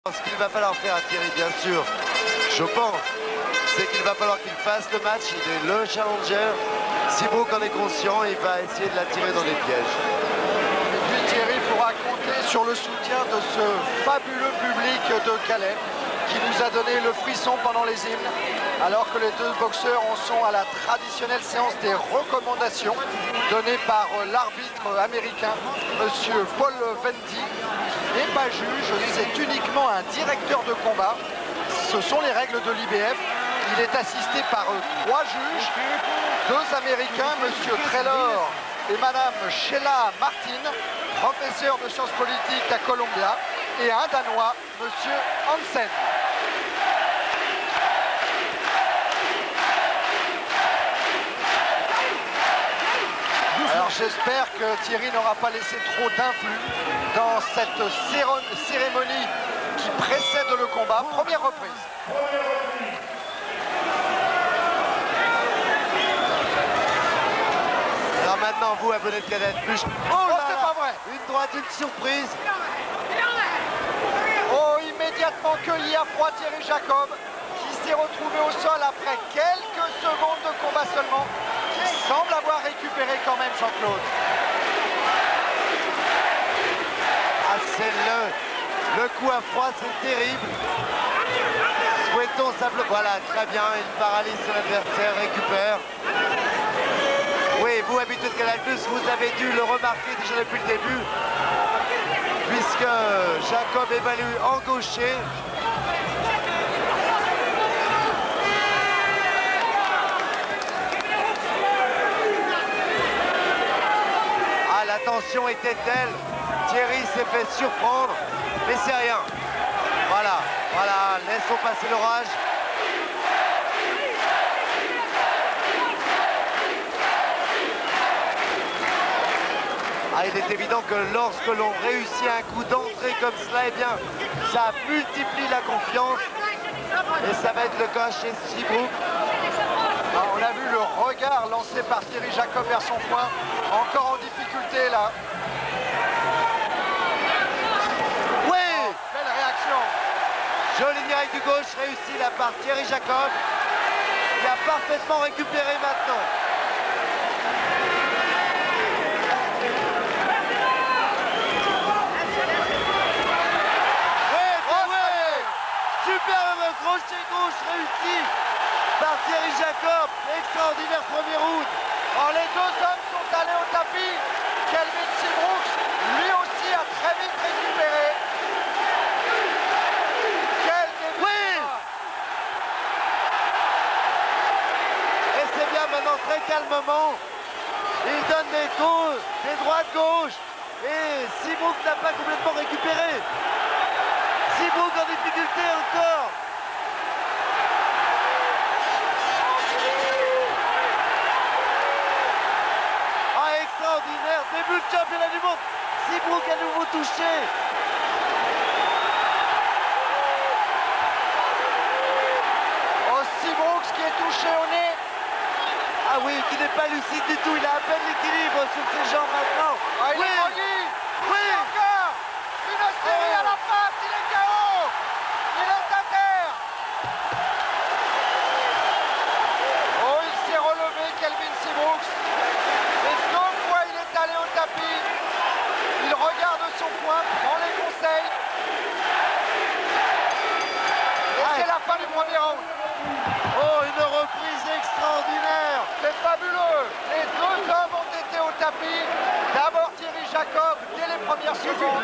Ce qu'il va falloir faire à Thierry, bien sûr, je pense, c'est qu'il va falloir qu'il fasse le match. Il est le challenger. Si Brook en est conscient, il va essayer de l'attirer dans les pièges. Et puis Thierry pourra compter sur le soutien de ce fabuleux public de Calais qui nous a donné le frisson pendant les hymnes, alors que les deux boxeurs en sont à la traditionnelle séance des recommandations donnée par l'arbitre américain, monsieur Paul Vendy. N'est pas juge, c'est uniquement un directeur de combat. Ce sont les règles de l'IBF. Il est assisté par 3 juges, 2 Américains, monsieur Traylor et madame Sheila Martin, professeur de sciences politiques à Columbia, et un Danois, monsieur Hansen. Alors j'espère que Thierry n'aura pas laissé trop d'influx dans cette cérémonie qui précède le combat. Première reprise. Alors maintenant, vous, abonnés de Canal+. Oh, c'est pas vrai. Une droite, une surprise. Oh, immédiatement cueilli à froid Thierry Jacob, qui s'est retrouvé au sol après quelques secondes de combat seulement, qui semble avoir récupéré quand même Jean-Claude. Ah, c'est le coup à froid, c'est terrible. Souhaitons simplement... Voilà, très bien, il paralyse son adversaire, récupère. Oui, vous, habitués de Canal+, vous avez dû le remarquer déjà depuis le début, puisque Jacob évalue en gaucher. Ah, la tension était telle, Thierry s'est fait surprendre, mais c'est rien. Voilà, voilà, laissons passer l'orage. Ah, il est évident que lorsque l'on réussit un coup d'entrée comme cela, eh bien, ça multiplie la confiance. Et ça va être le cas chez Seabrook. On a vu le regard lancé par Thierry Jacob vers son coin, encore en difficulté là. Oui, oh, belle réaction. Jolie direct du gauche réussie là par Thierry Jacob. Il a parfaitement récupéré maintenant. Superbe crochet gauche réussi par Thierry Jacob. Extraordinaire premier round. Alors les deux hommes sont allés au tapis. Kelvin Seabrook, lui aussi, a très vite récupéré. Quel début. Oui. Et c'est bien maintenant, très calmement. Il donne des coups, des droites-gauche. Et Seabrook n'a pas complètement récupéré. Seabrook en difficulté encore. Ah, extraordinaire. Début de championnat du monde. Seabrook à nouveau touché. Oh, Seabrook qui est touché au nez. Ah oui, qui n'est pas lucide du tout. Il a à peine l'équilibre sur ses jambes maintenant. Ah, il oui. est groggy. Oui. Encore une série à la face. Il est KO. Il est à terre. Oh, il s'est relevé, Kelvin Seabrook. Et 2 fois, il est allé au tapis. Il regarde son coin, prend les conseils. Et c'est la fin du premier round. Oh, une reprise extraordinaire. C'est fabuleux. Les 2 hommes ont été au tapis. D'abord Thierry Jacob, dès les premières secondes.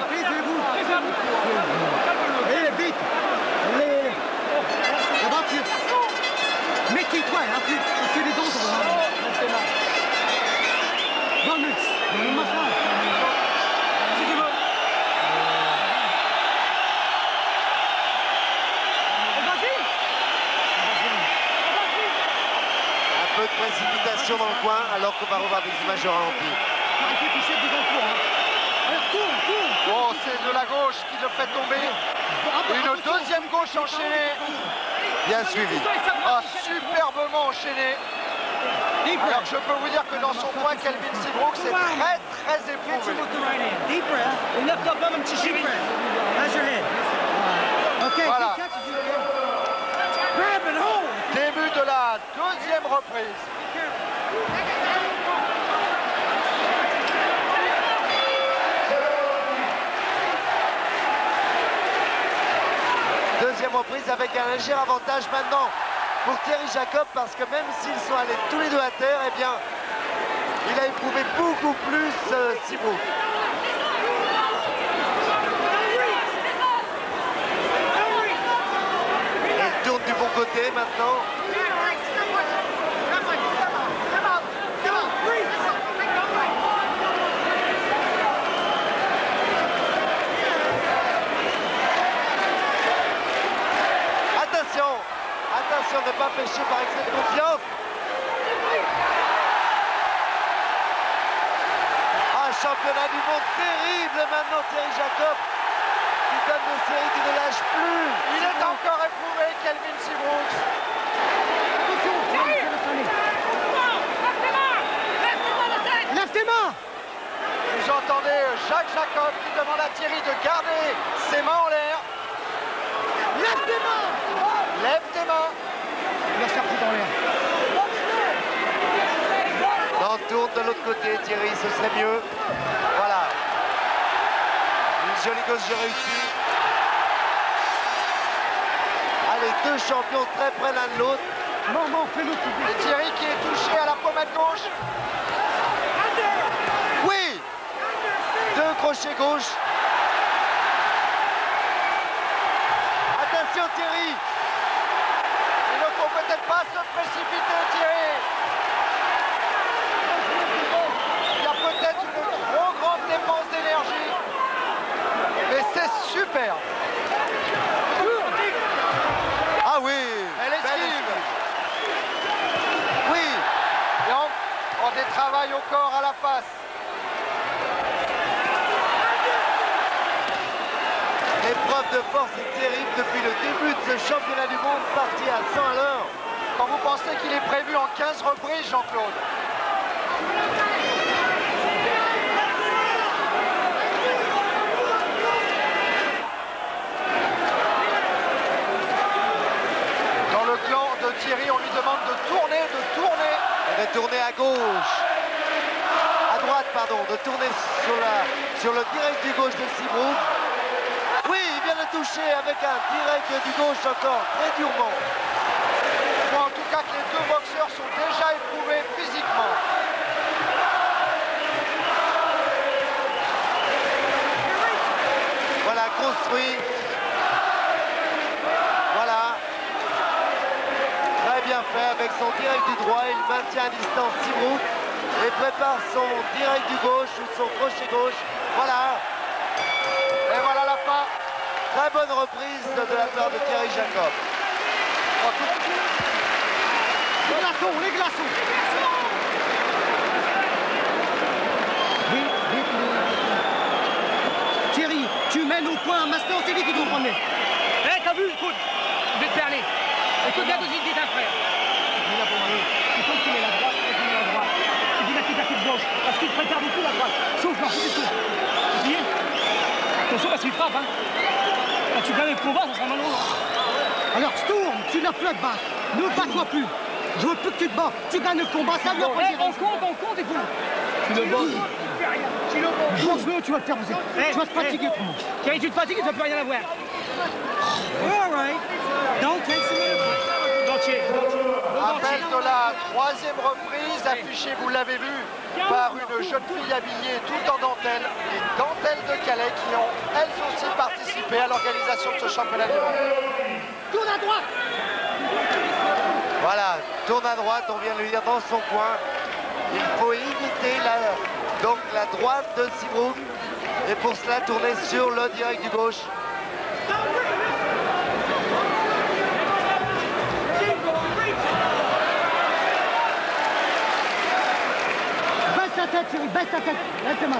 Allez, vite. Allez. Aventure. Méfie-toi, hein, plus. Parce que les dents sont là. Non, mais machin. Si tu veux. Vas-y. Un peu de précipitation dans le coin, alors qu'on va revoir des images au ralenti. Arrêtez de toucher devant le cours, hein. Alors, tourne. Oh, c'est de la gauche qui le fait tomber. Une deuxième gauche enchaînée. Bien suivi. Ah, superbement enchaîné. Alors je peux vous dire que dans son coin, Kelvin Seabrook c'est très éprouvé. Deep breath. Lift up, bum, deep breath. How's your head? reprise. Deuxième reprise avec un léger avantage maintenant pour Thierry Jacob, parce que même s'ils sont allés tous les deux à terre, eh bien, il a éprouvé beaucoup plus Seabrook. Il tourne du bon côté maintenant. Attention de ne pas pêcher par excès de confiance. Un championnat du monde terrible maintenant, Thierry Jacob, qui donne des séries qui ne lâchent plus. Il est encore éprouvé, Kelvin Seabrook. Lève tes mains. Vous entendez Jacques Jacob qui demande à Thierry de garder ses mains en l'air. Lève tes mains. Lève tes mains. Il va se faire foutre dans l'air. Non, tourne de l'autre côté, Thierry, ce serait mieux. Voilà. Une jolie gauche réussie. Allez, deux champions très près l'un de l'autre. Maman, fais-le tout. Et Thierry qui est touché à la pommette gauche. Oui. Deux crochets gauche. Attention Thierry. Il ne faut peut-être pas se précipiter, Thierry. Il y a peut-être une trop grande dépense d'énergie. Mais c'est super. Ah oui. Elle esquive. Oui. Et on détravaille au corps à la face. L'épreuve de force est terrible depuis le début de ce championnat du monde, parti à 100 à l'heure. Quand vous pensez qu'il est prévu en 15 reprises, Jean-Claude. Dans le clan de Thierry, on lui demande de tourner, Et de tourner à gauche. À droite, pardon, de tourner sur le direct du gauche de Seabrook. Oui, il vient de toucher avec un direct du gauche encore, très durement. Je crois en tout cas que les deux boxeurs sont déjà éprouvés physiquement. Voilà, construit. Voilà. Très bien fait avec son direct du droit. Il maintient à distance Seabrook et prépare son direct du gauche ou son crochet gauche. Voilà. Et voilà la fin. Très bonne reprise de la part de Thierry Jacob. Les glaçons, les glaçons. Vite, vite. Thierry, tu mènes au point. Maintenant, c'est lui qui doit prendre. Eh, t'as vu, écoute, je vais te parler. Écoute bien tout de suite, dis un frère. Il a pour moi. Il faut qu'il ait la droite, il faut qu'il ait la droite. Il dit la de gauche, parce qu'il prépare beaucoup la droite. Sauf là, c'est tout. Vous voyez? Attention parce qu'il frappe, hein. Quand tu gagnes le combat, ça sera malheureux. Alors, tourne, tu n'as plus de bas. Ne bats-toi plus. Je veux plus que tu te bats. Tu gagnes le combat, ça lui apprend. On compte, écoute. Tu le bats. Pense-le, tu vas te faire bouger. Tu vas te fatiguer, tout le monde. Thierry, tu te fatigues, tu n'as plus rien à voir. All right. Don't take some Appel de la troisième reprise, affiché, vous l'avez vu, par une jeune fille habillée tout en dentelle, les dentelles de Calais qui ont elles aussi participé à l'organisation de ce championnat du monde. Tourne à droite. Voilà, tourne à droite, on vient de lui dire dans son coin. Il faut imiter la droite de Seabrook et pour cela tourner sur le direct du gauche. Baisse ta tête, Thierry, baisse ta tête. Lève tes mains.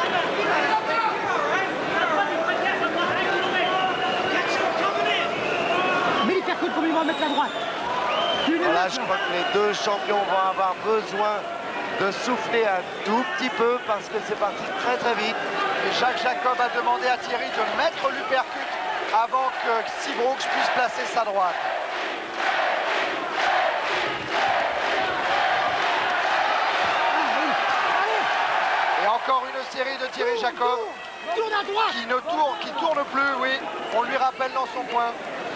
Mais il percute comme il va mettre la droite. Voilà, je crois que les deux champions vont avoir besoin de souffler un tout petit peu parce que c'est parti très très vite. Et Jacques Jacob a demandé à Thierry de mettre l'uppercut avant que Seabrook puisse placer sa droite. Thierry de Thierry Jacob. Tourne à droite. Qui tourne plus, oui. On lui rappelle dans son coin.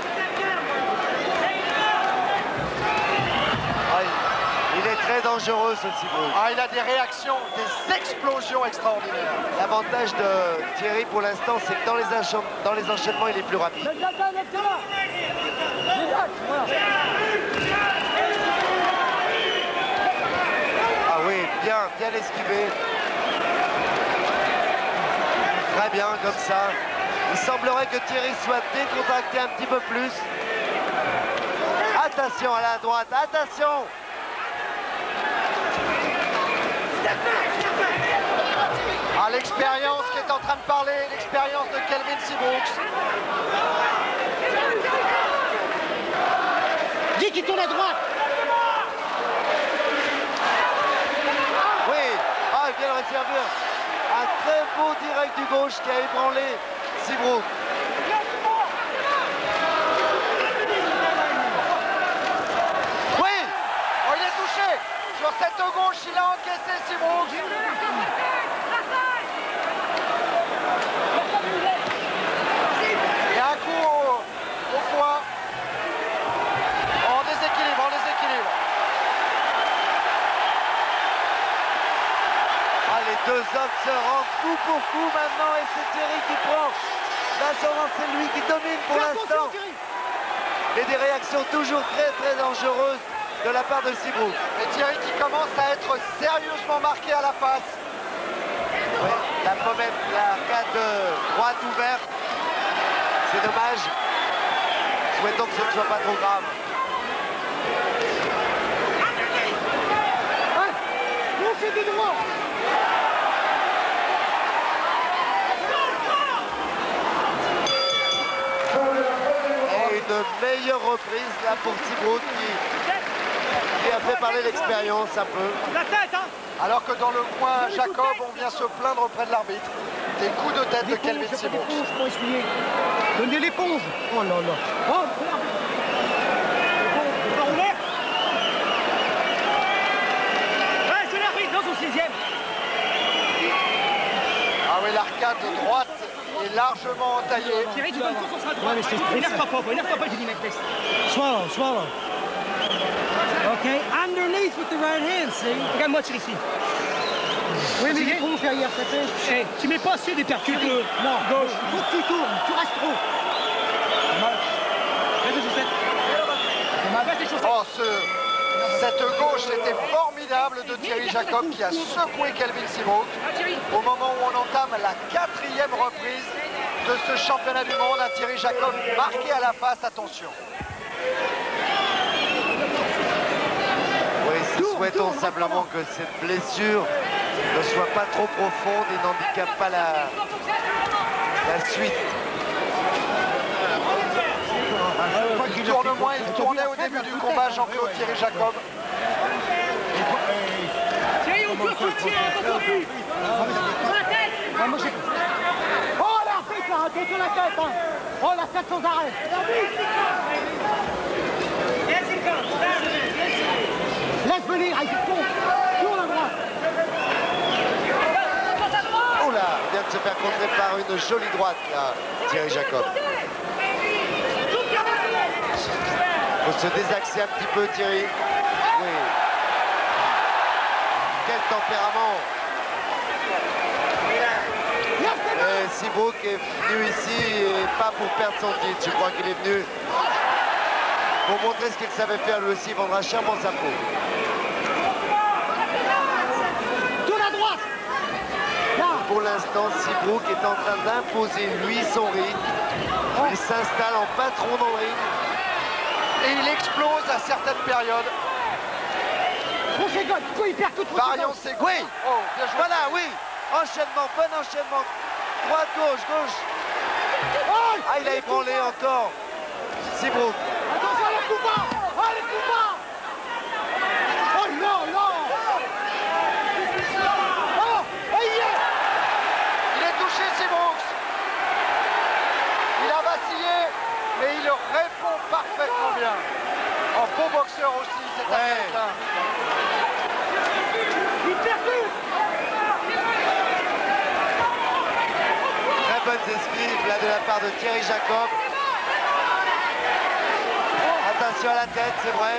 Ah, il est très dangereux ce Seabrook. Ah, il a des réactions, des explosions extraordinaires. L'avantage de Thierry pour l'instant, c'est que dans les enchaînements, il est plus rapide. Ah oui, bien esquivé. Très bien, comme ça. Il semblerait que Thierry soit décontracté un petit peu plus. Attention à la droite, attention! Ah, l'expérience qui est en train de parler, l'expérience de Kelvin Seabrook. Dis qu'il tourne à droite. Oui, il vient de resservir. Un très beau direct du gauche qui a ébranlé Seabrook. Oui! Oh, il est touché. Sur cette gauche, il a encaissé Seabrook. Et un coup au foie. En déséquilibre, en déséquilibre. Ah, les deux hommes se rendent coup pour coup maintenant et c'est Thierry qui prend l'ascendant, c'est lui qui domine pour l'instant. Et des réactions toujours très dangereuses de la part de Seabrook. Et Thierry qui commence à être sérieusement marqué à la face. Oui, la pommette, l'arcade droite ouverte. C'est dommage. Souhaitons que ce ne soit pas trop grave. Non, c'est des droits. Et une meilleure reprise là pour Seabrook qui a fait parler l'expérience un peu. La tête, hein. Alors que dans le coin, Jacob, on vient se plaindre auprès de l'arbitre. Des coups de tête de Kelvin Seabrook. Donnez l'éponge. Oh là là. Oh, merde. Ouais, c'est l'arbitre dans son 6e. Ah oui, l'arcade droite est largement entaillée. Thierry, tu donnes tout sur sa droite. Ouais, mais c'est stressé. Énerve-toi pas, j'ai dit, mec, laisse. Swallow. Okay, underneath with the right hand, see? Regarde-moi, Thierry, ici. Oui, mais l'éponge derrière, ça fait. Eh, tu mets pas assez des percutes. Non, gauche. Il faut que tu tournes, tu restes trop. Laisse les chaussettes. Laisse les chaussettes. Oh, cette gauche était formidable de Thierry Jacob qui a secoué Kelvin Seabrook Ah, Thierry. au moment où on entame la 4e reprise de ce championnat du monde. Un Thierry Jacob marqué à la face, attention. Oui, souhaitons simplement que cette blessure ne soit pas trop profonde et n'handicape pas la suite. Il tourne moins, il tournait au début du combat, Jean-Claude Thierry Jacob. Thierry, on te soutient, on te fuit. Oh, l'arbitre, là, attention la tête, hein. Oh, la tête sans arrêt. Laisse venir, il tourne à droite. Oh là, il vient de se faire contrer par une jolie droite là, Thierry Jacob. Il faut se désaxer un petit peu, Thierry. Oui. Quel tempérament. Et Seabrook est venu ici et pas pour perdre son titre. Je crois qu'il est venu pour montrer ce qu'il savait faire lui aussi. Il vendra chèrement sa peau. Tourne à droite. Là. Pour l'instant, Seabrook est en train d'imposer lui son rythme. Il s'installe en patron dans le ring. Et il explose à certaines périodes. Crochet gauche, du coup il perd toute Variant c'est Oui. Oh, bien joué. Voilà, oui. Enchaînement, bon enchaînement. Droite, gauche, gauche. Ah, il a ébranlé encore. Seabrook. Attention les coups bas. Oh les coups bas. Oh non, non. Oh, Il est touché, Seabrook. Il a vacillé, mais il répond parfaitement bien. En beau boxeur aussi, cet Américain. il percute. bonnes esquives là de la part de Thierry Jacob. Attention à la tête, c'est vrai.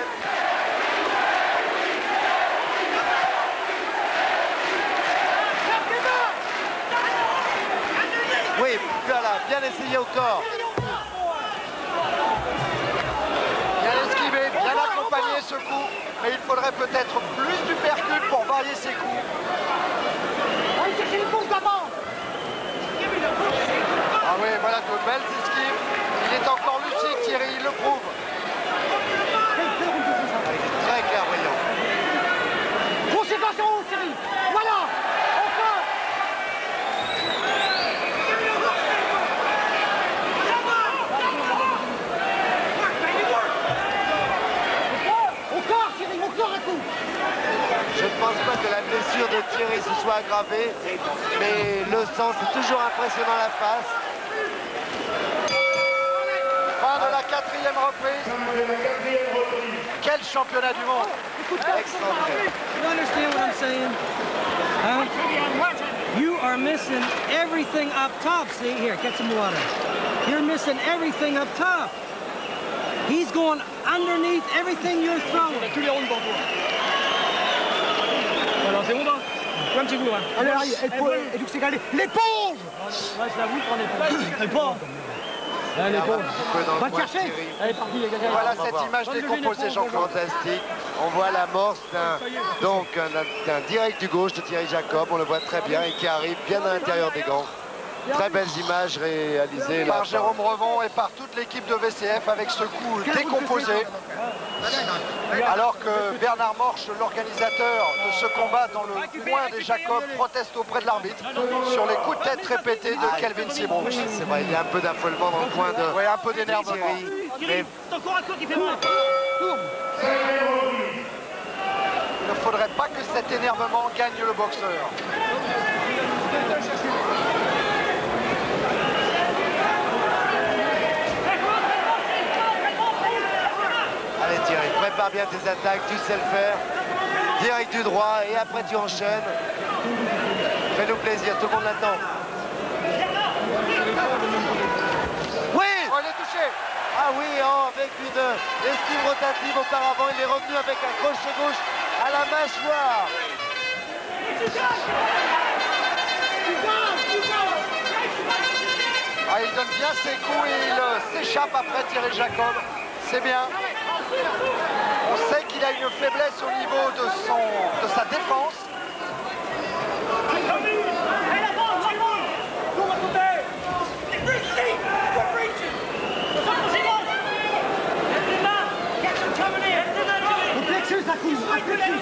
Oui, voilà, bien essayé au corps. Bien esquivé, bien accompagné ce coup, mais il faudrait peut-être plus du percute pour varier ses coups. Ah oui, voilà de belles esquives. Il est encore lucide, Thierry, il le prouve. Très clairvoyant. Conséquence, Thierry. Voilà. Enfin. Au corps, Thierry, au corps un coup. Je ne pense pas que la blessure de Thierry se soit aggravée, mais le sang, c'est toujours impressionnant à la face. Fin de la 4e reprise. Quel championnat du monde! Extraordinaire. You understand what I'm saying? Huh? You are missing everything up top. See, here, get some water. You're missing everything up top. He's going underneath everything you're throwing. Tous les ronds devant toi. Alors c'est bon, hein? Un petit coup, hein? Allez, et donc c'est gagné. L'éponge. Ouais, c'est la voûte, on est pas. L'éponge. Va le chercher. Allez, parti, les gars. Voilà cette image décomposée, Jean-Claude. Fantastique. On voit l'amorce d'un direct du gauche de Thierry Jacob. On le voit très bien et qui arrive bien à l'intérieur des gants. Très belles images réalisées là Par Jérôme Revon et par toute l'équipe de VCF avec ce coup décomposé. Alors que Bernard Morche, l'organisateur de ce combat dans le coin des Jacob, proteste auprès de l'arbitre sur les coups de tête répétés de Kelvin Simon. C'est vrai, il y a un peu d'affolement dans le coin de Oui, un peu d'énervement. Thierry. C'est encore un coup qui fait mal. Il ne faudrait pas que cet énervement gagne le boxeur. Allez Thierry, prépare bien tes attaques, tu sais le faire. Direct du droit et après tu enchaînes. Fais-nous plaisir, tout le monde l'attend. Oui! Oh, il est touché. Ah oui, oh, avec une esquive rotative auparavant, il est revenu avec un crochet gauche à la mâchoire. Ah, il donne bien ses coups et il s'échappe après Thierry Jacob. C'est bien. On sait qu'il a une faiblesse au niveau de sa défense. Au plexus, un coup. Un plexus.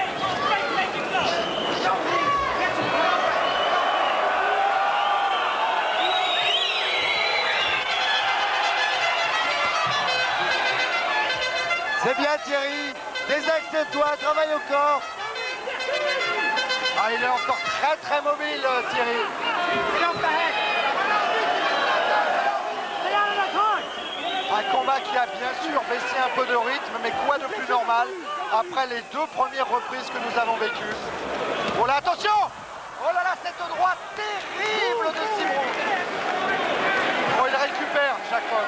C'est bien Thierry, désaxe-toi, travaille au corps. Ah, il est encore très mobile, Thierry. Un combat qui a bien sûr baissé un peu de rythme, mais quoi de plus normal après les 2 premières reprises que nous avons vécues. Oh là, attention! Oh là là, cette droite terrible de Simon. Oh, il récupère, Jacob.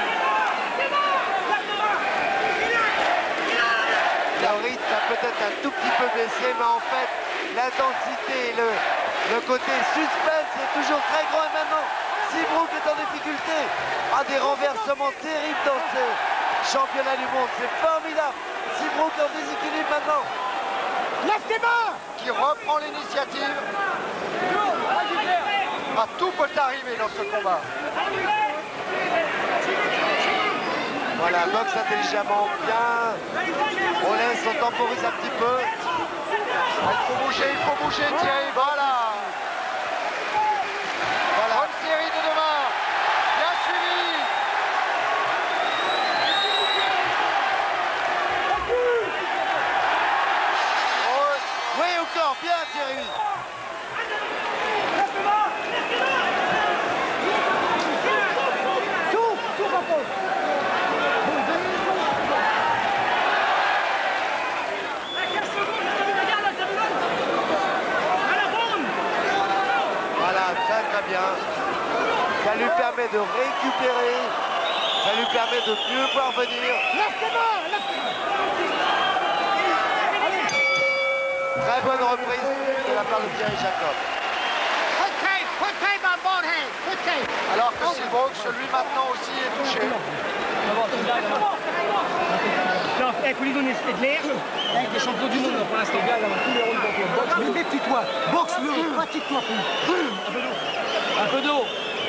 Le rythme a peut-être un tout petit peu baissé, mais en fait, l'intensité, le côté suspense est toujours très grand. Et maintenant, Seabrook est en difficulté. Des renversements terribles dans ce championnat du monde. C'est formidable. Seabrook en déséquilibre maintenant. Lève tes mains. Qui reprend l'initiative. Ah, tout peut arriver dans ce combat. Voilà, boxe intelligemment bien. On laisse, on temporise un petit peu. Il faut bouger, Thierry. Voilà. Bonne série de demain. Bien suivi. Oui, au corps, bien Thierry. récupérer. Ça lui permet de mieux parvenir. Très bonne reprise de la part de Thierry Jacob. Alors que Seabrook, lui maintenant aussi est touché. Il faut lui donner de l'air. Il est champion du monde pour l'instant. Mais méfie-toi, boxe-le, pratique-toi. Un peu d'eau.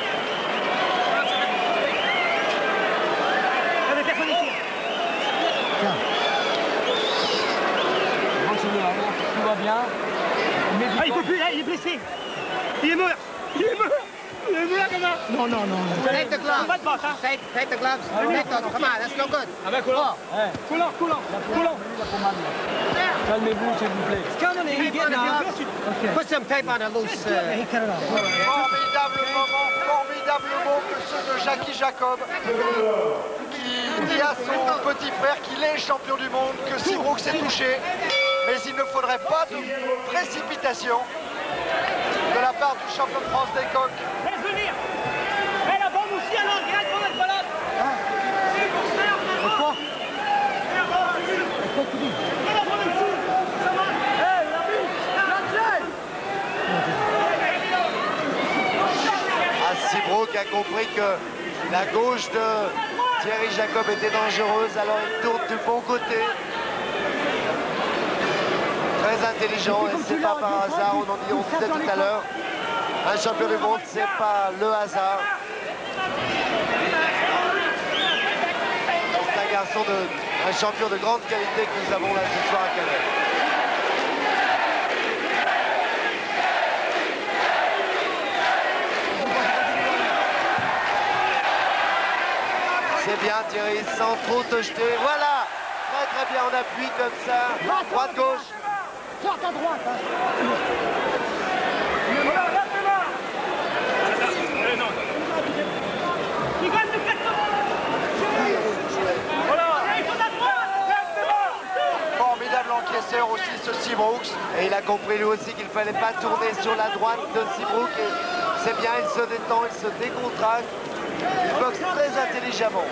Mais personne ici. Tiens. Tout va bien. Ah, il peut plus, là, il est blessé. Il est mort. Il est mort. Il est mort, comment? Non, non, non. Take the gloves. Take the gloves. Take those. Come on, that's no good. Ah ben, coulant. Coulant. Calmez-vous, s'il vous plaît. Put some tape on a loose. Formidable moment que ceux de Jackie Jacob qui dit à son petit frère qu'il est champion du monde, que Seabrook s'est touché, mais il ne faudrait pas de précipitation de la part du champion de France des coqs. Laisse venir. Mets la bombe aussi, alors, regarde pour notre balade. Quoi? Quoi tu dis? Seabrook a compris que la gauche de Thierry Jacob était dangereuse, alors il tourne du bon côté. Très intelligent, et c'est pas par hasard, on disait tout à l'heure, un champion du monde, c'est pas le hasard. C'est un garçon, un champion de grande qualité que nous avons là ce soir à Calais. C'est bien Thierry, sans trop te jeter. Voilà, très bien, on appuie comme ça. Droite-gauche. Sors ta droite. Formidable encaisseur aussi ce Seabrook. Et il a compris lui aussi qu'il ne fallait pas tourner sur la droite de Seabrook. Et c'est bien, il se détend, il se décontracte. Il boxe très intelligemment.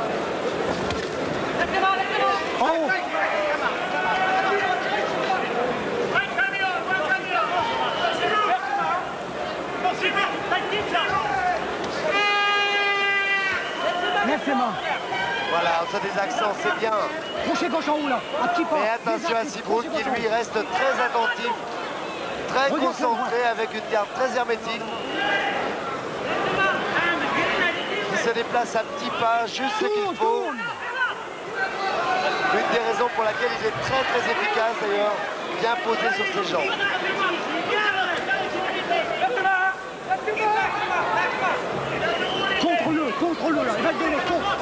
Oh. Lève tes mains. Voilà, on a des accents, c'est bien. Crochet gauche en haut là, un petit pas. Mais attention à Seabrook qui lui reste très attentif, très concentré avec une garde très hermétique. Il se déplace un petit pas, juste ce qu'il faut. Une des raisons pour laquelle il est très efficace d'ailleurs, bien posé sur ses jambes. Contrôle-le là, il va te donner contre.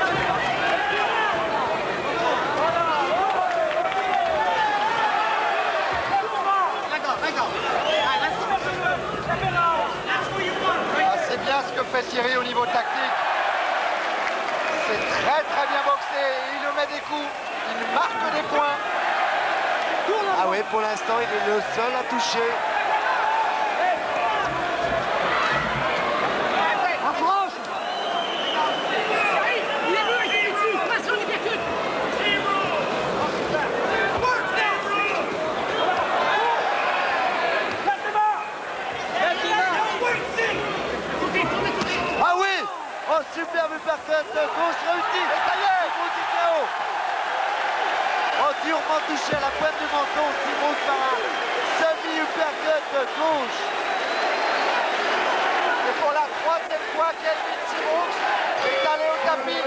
C'est bien ce que fait Thierry au niveau tactique. C'est très bien boxé. Il le met des coups, il marque des points. Ah oui, pour l'instant, il est le seul à toucher. Approche. Ah oui! Oh, superbe uppercut, gauche réussie. Et ça y est, gros KO. Oh, durement touché à la pointe du menton, Seabrook par un semi-uppercut gauche. Et pour la troisième fois, Kelvin Seabrook est allé au tapis.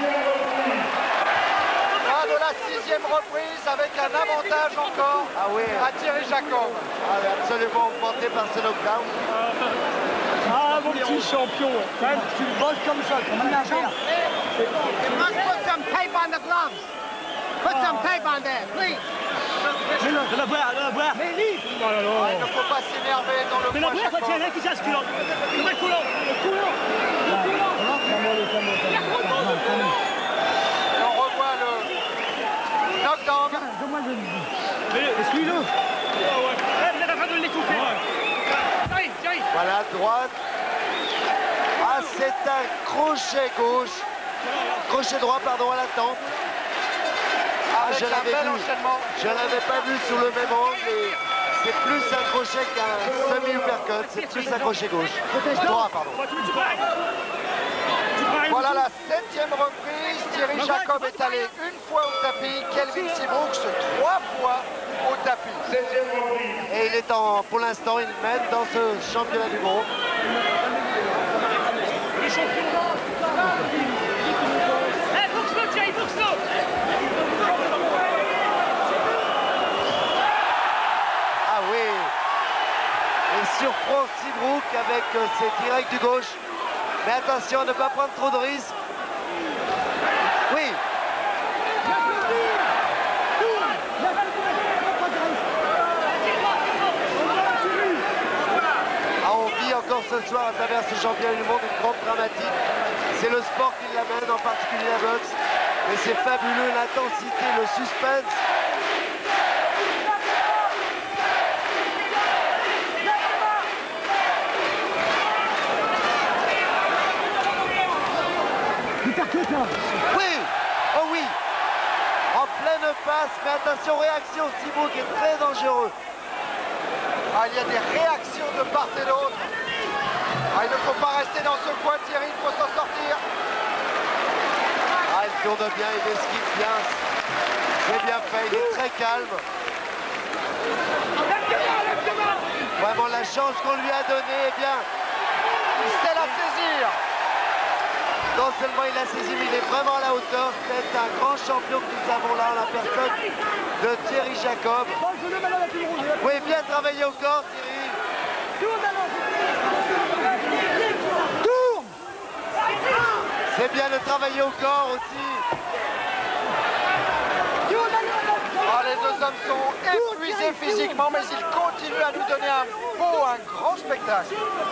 De la 6e reprise avec un avantage encore à Thierry Jacob. Ah, absolument augmenté par ce knockdown. Ah, mon petit champion. Tu le bosses comme ça, comme un nageur. You must put some tape on the gloves. Put some tape on there, please. De la boire. Mais livre. Oh là là. Il ne faut pas s'énerver dans le Mais la point boire, Jacob. c'est là qui s'est coulant. Le vrai coulant. Et on revoit le knockdown. Donne-moi le livre. Mais suis-le. Vous êtes en train de l'étouffer. J'arrive. Voilà, droite. Ah, c'est un crochet gauche, crochet droit, pardon, à la tempe. Ah, je l'avais pas vu sous le même angle. Et c'est plus un crochet qu'un semi-uppercut, c'est plus un crochet gauche. Droit, pardon. Voilà la 7e reprise. Thierry Jacob est allé une fois au tapis. Kelvin Seabrooks 3 fois au tapis. Et il est pour l'instant, il mène dans ce championnat du monde. Ah oui. Il surprend Seabrook avec ses directs du gauche. Mais attention à ne pas prendre trop de risques. Oui. Ah, on vit encore ce soir à travers ce championnat du monde une grande dramatique. C'est le sport qui l'amène, en particulier la boxe. Mais c'est fabuleux, l'intensité, le suspense. Oui, oh oui, en pleine passe, mais attention, réaction, Seabrook est très dangereux. Ah, il y a des réactions de part et d'autre. Ah, il ne faut pas rester dans ce coin, Thierry, il faut s'en sortir. Ah, il tourne bien, il esquive bien. C'est bien fait, il est très calme. Vraiment la chance qu'on lui a donnée, eh bien, Il sait la saisir. non seulement il a saisi, mais il est vraiment à la hauteur. C'est un grand champion que nous avons là, la personne de Thierry Jacob. Oui, bien travaillé au corps, Thierry. C'est bien de travailler au corps aussi. Ah, les deux hommes sont épuisés physiquement, mais ils continuent à nous donner un grand spectacle.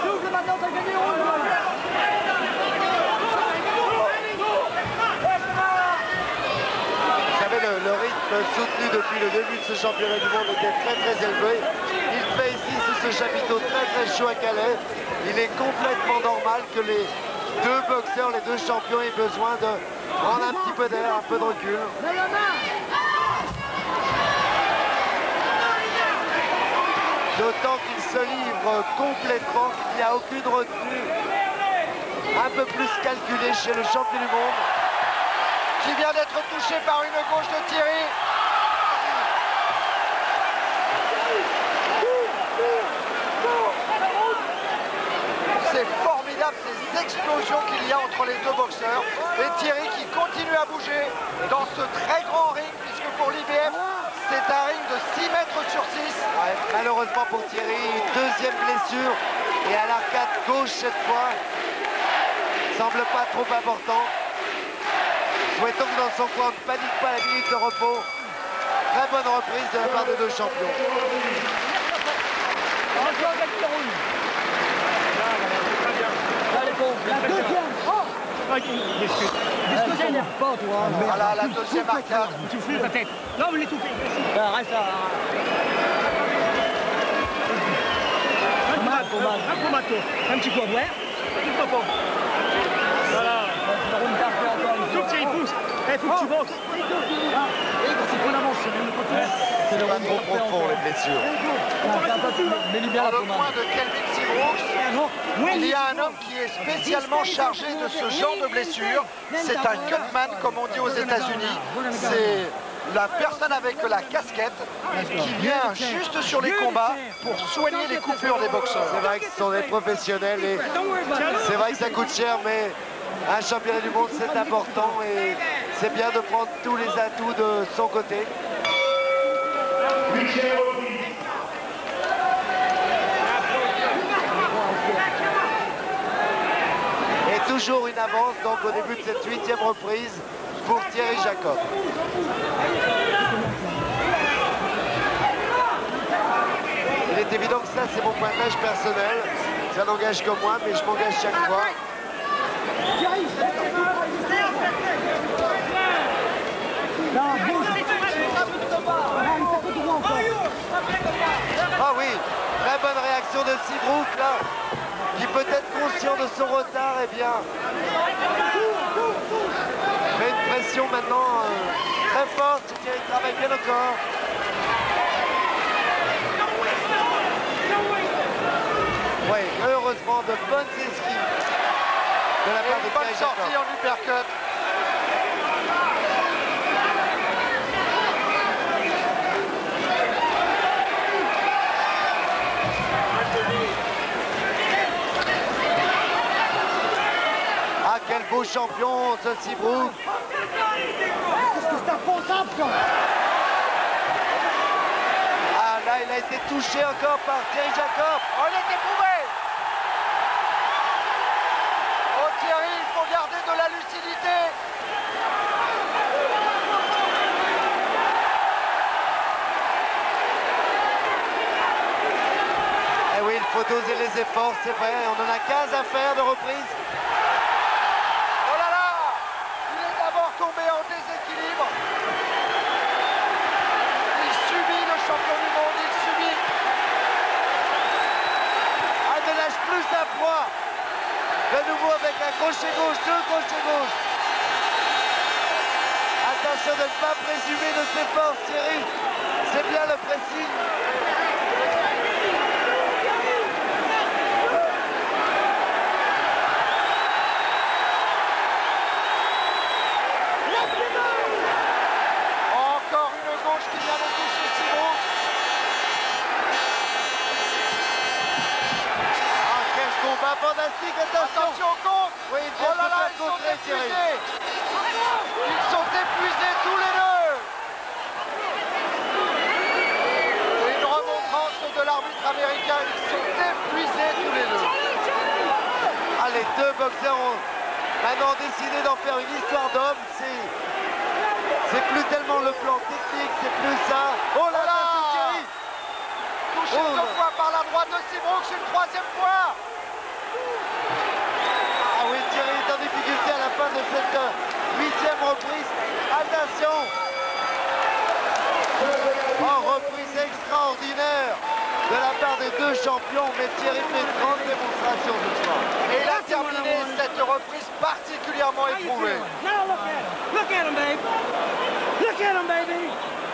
Vous savez, le rythme soutenu depuis le début de ce championnat du monde était très très élevé. Il fait ici, sous ce chapiteau très chaud à Calais. Il est complètement normal que les deux boxeurs, les deux champions aient besoin de prendre un petit peu d'air, un peu de recul. D'autant qu'il se livre complètement, qu'il n'y a aucune retenue. Un peu plus calculée chez le champion du monde. Qui vient d'être touché par une gauche de Thierry. C'est formidable ces explosions qu'il y a entre les deux boxeurs. Et Thierry qui continue à bouger dans ce très grand ring, puisque pour l'IBF, c'est un ring de 6 mètres sur 6. Ouais, malheureusement pour Thierry, une deuxième blessure. Et à l'arcade gauche cette fois. Semble pas trop important. Souhaitons que dans son coin, on ne panique pas la minute de repos. Très bonne reprise de la part des deux champions. Voilà la deuxième arcade. Tu fais ta tête. Non, mais l'étouffer. Reste là. Un pomato, un petit coup à boire. Il faut pas. Voilà. Faut que tu y pousses. Il faut que tu boxes. C'est pas trop profond les blessures. Dans le coin de Kelvin Seabrooks, il y a un homme qui est spécialement chargé de ce genre de blessure. C'est un cutman, comme on dit aux États-Unis. C'est la personne avec la casquette qui vient juste sur les combats pour soigner les coupures des boxeurs. C'est vrai que ce sont des professionnels et c'est vrai que ça coûte cher, mais un championnat du monde c'est important et c'est bien de prendre tous les atouts de son côté. Et toujours une avance donc au début de cette 8e reprise pour Thierry Jacob. Il est évident que ça c'est mon pointage personnel. Ça n'engage que moi, mais je m'engage chaque fois. Ah oui, très bonne réaction de Seabrook là. qui peut être conscient de son retard, eh bien, fait une pression maintenant très forte. Thierry travaille bien encore. Oui, heureusement, de bonnes esquives de la part de Thierry Jacob. Sortie en uppercut. Ah, quel beau champion, ce Seabrook. Ah, là, il a été touché encore par Thierry Jacob. Oh, il est éprouvé. Oh, Thierry, il faut garder de la lucidité. Eh oui, il faut doser les efforts, c'est vrai. On en a 15 à faire de reprise. Oh là là, il est d'abord tombé en déséquilibre. Il subit le champion du monde, il subit. Ah, ne lâche plus sa proie. De nouveau avec un crochet-gauche, deux crochets-gauche. Attention de ne pas présumer de ses forces, Thierry. C'est bien le pressing. Encore une gauche qui vient de toucher Seabrook. Ah, quel combat fantastique, attention. Attention au compte. Oui, il vient Oh là de là, faire ils sont contrer, Thierry. épuisés. Ils sont épuisés tous les deux. Une remontrance de l'arbitre américain. Ils sont épuisés tous les deux. Ah, les deux boxeurs ont maintenant décidé d'en faire une histoire d'homme. C'est plus tellement le plan technique, c'est plus ça. Oh là là, c'est Thierry. Touché Oh. deux fois par la droite de Seabrook, c'est une troisième fois. Ah oui, Thierry est en difficulté à la fin de cette 8e reprise. Attention. Oh, reprise extraordinaire de la part des deux champions, mais Thierry fait une grande démonstration ce soir. Et il a terminé cette reprise particulièrement éprouvée. Now look at him. Look at him, babe. Look at him, baby.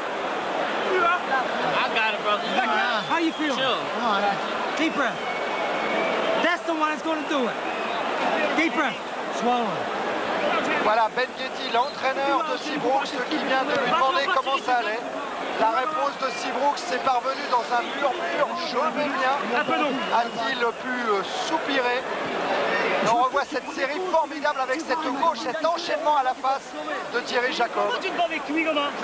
I got it, brother. How you feeling? Sure. Deep breath. That's the one that's going to do it. Deep breath. Swallow. Voilà Ben Getty, l'entraîneur de Seabrook, qui vient de lui demander comment ça allait. La réponse de Seabrook s'est parvenue dans un murmure. Je vais bien, a-t-il pu soupirer. Et on revoit cette série formidable avec cette gauche, cet enchaînement à la face de Thierry Jacob. Tu te bats avec lui comment?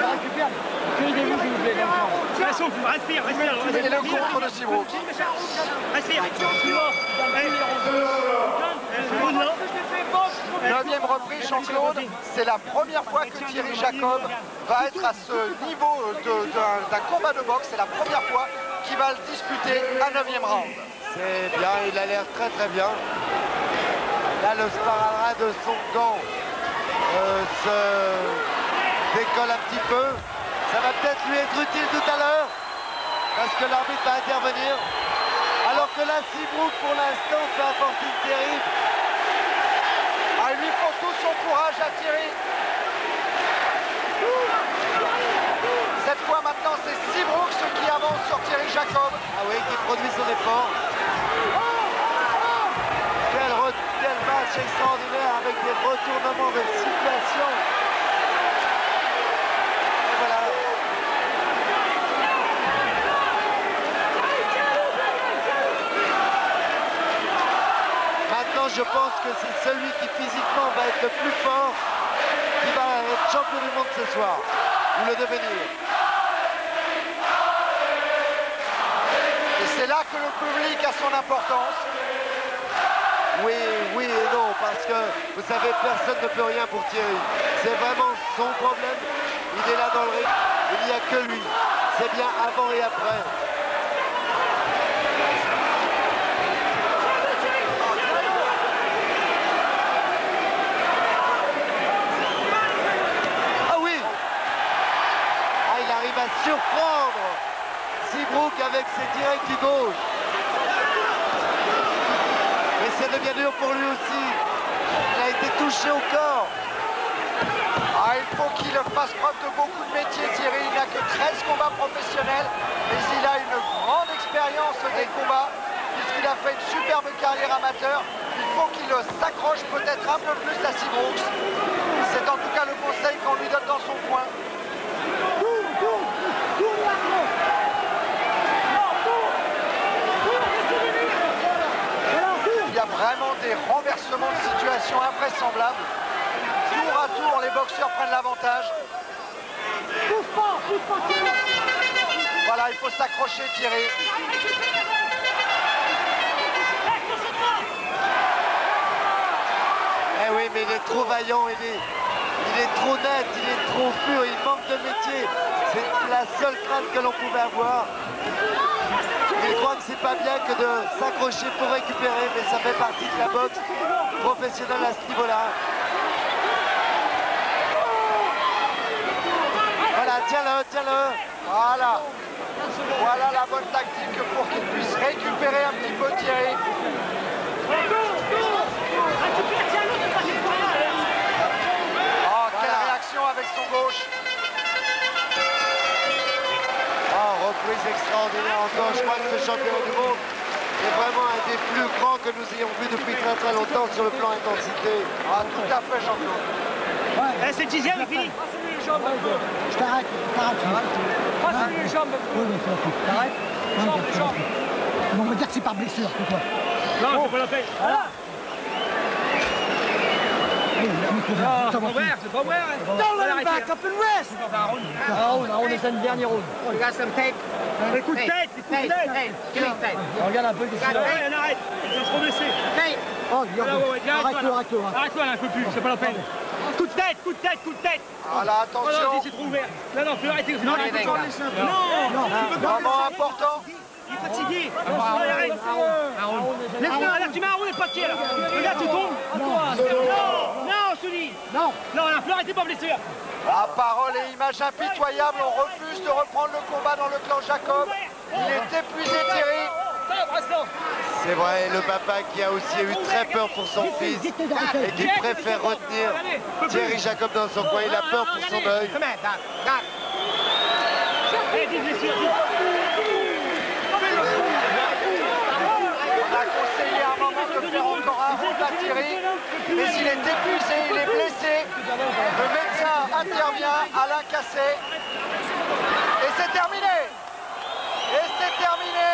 Respire, respire. Et le contre de Seabrook. Respire. Neuvième reprise, Jean-Claude. C'est la première fois que Thierry Jacob va être à ce niveau d'un combat de boxe. C'est la première fois qu'il va le disputer à 9e round. C'est bien, il a l'air très très bien. Là, le sparadrap de son gant se décolle un petit peu. Ça va peut-être lui être utile tout à l'heure, parce que l'arbitre va intervenir. Alors que là, Seabrook, pour l'instant, fait un forcing terrible. Ah, il lui faut tout son courage à Thierry. Cette fois maintenant, c'est Seabrook qui avance sur Thierry Jacob. Ah oui, qui produit son effort. Quel match extraordinaire avec des retournements de situation. Et voilà. Maintenant, je pense que c'est celui qui physiquement va être le plus fort qui va être champion du monde ce soir, ou le devenir. Et c'est là que le public a son importance. Oui, oui et non, parce que, vous savez, personne ne peut rien pour Thierry. C'est vraiment son problème. Il est là dans le ring. Il n'y a que lui. C'est bien avant et après. Ah oui! Ah, il arrive à surprendre Seabrook avec ses directs du gauche. ça devient dur pour lui aussi. Il a été touché au corps. Ah, il faut qu'il fasse preuve de beaucoup de métier, Thierry. Il n'a que 13 combats professionnels, mais il a une grande expérience des combats, puisqu'il a fait une superbe carrière amateur. Il faut qu'il s'accroche peut-être un peu plus à Sim Brooks. C'est en tout cas le conseil qu'on lui donne dans son coin. Il y a vraiment des renversements de situation invraisemblables. Tour à tour, les boxeurs prennent l'avantage. Voilà, il faut s'accrocher, Thierry. Eh oui, mais il est trop vaillant, il est trop net, il est trop pur, il manque de métier. C'est la seule crainte que l'on pouvait avoir. Il croit que c'est pas bien que de s'accrocher pour récupérer, mais ça fait partie de la boxe professionnelle à ce niveau-là. Voilà, tiens-le, tiens-le. Voilà. Voilà la bonne tactique pour qu'il puisse récupérer un petit peu Thierry. Oh, quelle réaction avec son gauche. Oh, reprise extraordinaire encore. Je crois que ce championnat du monde est vraiment un des plus grands que nous ayons vu depuis très très longtemps sur le plan intensité. Ah, tout à fait, Jean-Claude. Eh, c'est le 10e, il finit. Je t'arrête, Passe-lui les jambes. Oui, mais c'est ok. T'arrêtes. On va dire que c'est par blessure, c'est quoi. Non, c'est pas la peine. Voilà. C'est pas vrai, c'est pas vrai. Don't let him back up and rest. On est sur une dernière round. You got some tape? Les coups de tête, les coups de Tape, tête. tape. Give me tape. Regarde un peu qu'est-ce qu'il a. Ouais, arrête. Il va se reblesser. Tape. Oh, regarde. Arrête-le, arrête-le. Arrête-toi là un peu plus, c'est pas la peine. Coup de tête, coup de tête, coup de tête. Voilà, Oh non, attention. c'est trop ouvert. Non, non, faut arrêter. Non, arrêter. non, Non, Moment important. il est fatigué. Arrête. Laisse-le, là, tu mets un round et pas de tir. Regarde, tu tombes. Non, Souli. Non. Non, là, faut arrêter pas blessure. La parole et image impitoyable. On refuse de reprendre le combat dans le clan Jacob. Il est épuisé, Thierry. C'est vrai, le papa qui a aussi eu très peur pour son fils et qui préfère retenir Thierry Jacob dans son coin. Il a peur pour son œil. Come on, Doc. Doc. On a conseillé à un moment de faire encore un round à Thierry, mais il est épuisé, il est blessé. Le médecin intervient, Alain Cassé. Et c'est terminé. Et c'est terminé.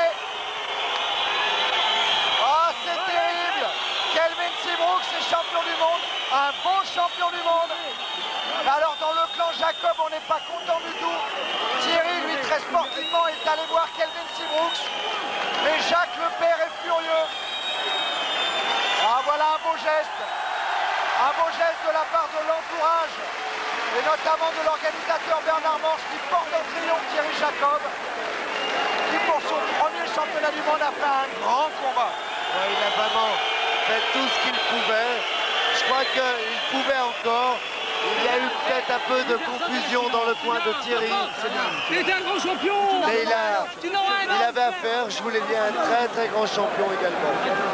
Ah, c'est terrible. Kelvin Sim Brooks est champion du monde, un bon champion du monde. Alors dans le clan Jacob, on n'est pas content du tout. Thierry, lui, très sportivement, est allé voir Kelvin Sim Brooks. Mais Jacques le père est furieux. Ah, voilà un beau geste. Un beau geste de la part de l'entourage. Et notamment de l'organisateur Bernard Manche qui porte en triomphe Thierry Jacob. Qui pour son premier championnat du monde a fait un grand combat. Ouais, il a vraiment fait tout ce qu'il pouvait. Je crois qu'il pouvait encore. Il y a eu peut-être un peu de confusion dans le coin de Thierry. Il était un grand champion. Mais il avait à faire, je vous l'ai dit, un très très grand champion également.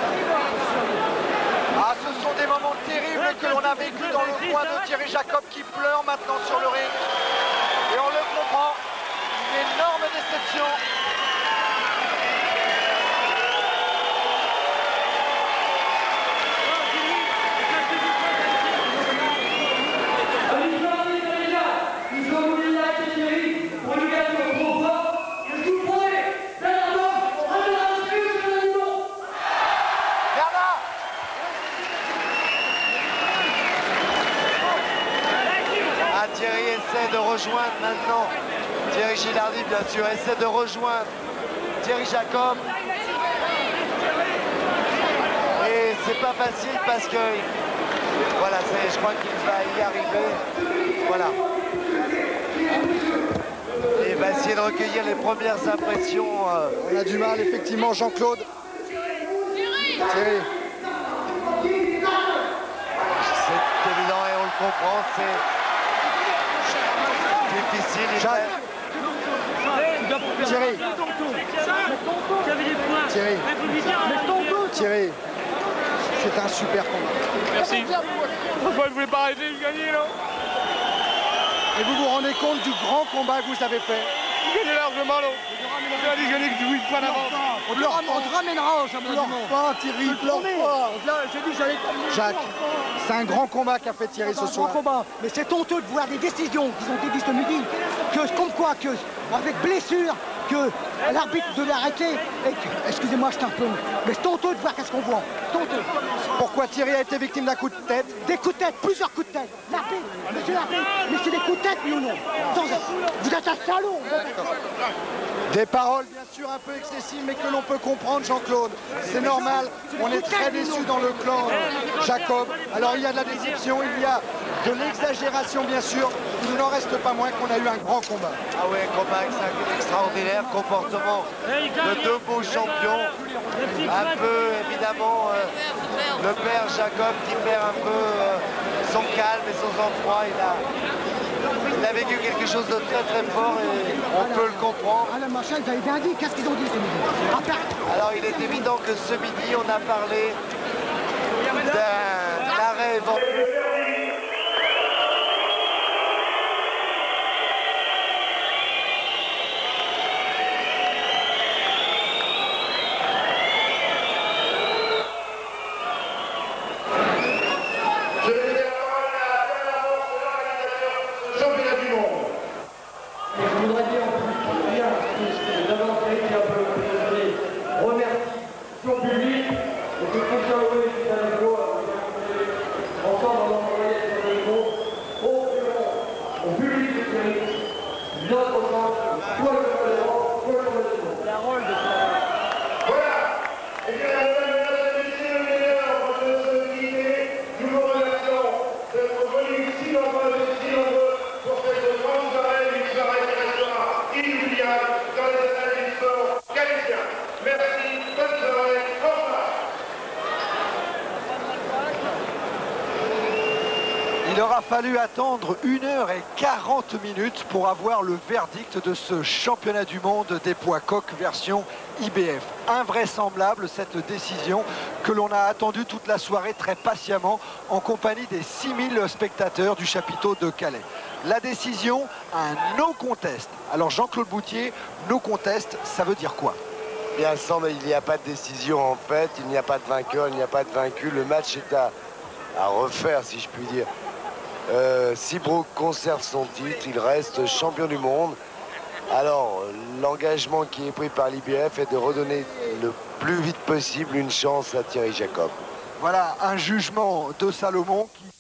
Ah, ce sont des moments terribles que l'on a vécu dans le coin de Thierry Jacob qui pleure maintenant sur le ring. Et on le comprend. Une énorme déception. Thierry essaie de rejoindre maintenant. Thierry Gilardi, bien sûr, essaie de rejoindre Thierry Jacob. Et c'est pas facile parce que, voilà, je crois qu'il va y arriver. Voilà. Et il va essayer de recueillir les premières impressions. On a du mal, effectivement, Jean-Claude. Thierry. C'est évident et on le comprend, c'est difficile. Thierry. Thierry. Thierry. C'est un super combat. Merci. Pourquoi je voulais pas arrêter, je gagnais là. Et vous vous rendez compte du grand combat que vous avez fait? Je gagnais largement là. Je gagnais que 8 points d'avance. On te ramènera au championnat du monde. Pas, Thierry, pleure pas. J'ai dit que j'allais t'amener. Jacques, c'est un grand combat qu'a fait Thierry ce soir. Grand combat. Mais c'est honteux de voir des décisions qui ont été vues ce midi, comme quoi, avec blessure, que l'arbitre devait arrêter. Excusez-moi, je t'implore. Mais c'est honteux de voir qu'est-ce qu'on voit. C'est honteux. Pourquoi Thierry a été victime d'un coup de tête? Des coups de tête, plusieurs coups de tête. L'arbitre, monsieur l'arbitre, mais c'est des coups de tête, oui ou non? Vous êtes un salaud. Des paroles bien sûr un peu excessives, mais que l'on peut comprendre, Jean-Claude. C'est normal, on est très déçus dans le clan Jacob. Alors il y a de la déception, il y a de l'exagération bien sûr. Il n'en reste pas moins qu'on a eu un grand combat. Ah ouais, combat extraordinaire, comportement de deux beaux champions. Un peu évidemment le père Jacob qui perd un peu son calme et son sang-froid. Il a vécu quelque chose de très très fort et on peut le comprendre. Alain Marchal, vous avez bien dit, qu'est-ce qu'ils ont dit ce midi? Alors il est évident que ce midi on a parlé d'un arrêt éventuel. Il aura fallu attendre 1h40 pour avoir le verdict de ce championnat du monde des poids coqs version IBF. Invraisemblable cette décision que l'on a attendue toute la soirée très patiemment en compagnie des 6000 spectateurs du chapiteau de Calais. La décision, un no contest. Alors Jean-Claude Boutier, no contest, ça veut dire quoi? Bien sûr, mais il n'y a pas de décision en fait, il n'y a pas de vainqueur, il n'y a pas de vaincu. Le match est à refaire si je puis dire. Seabrook conserve son titre, il reste champion du monde. Alors, l'engagement qui est pris par l'IBF est de redonner le plus vite possible une chance à Thierry Jacob. Voilà un jugement de Salomon qui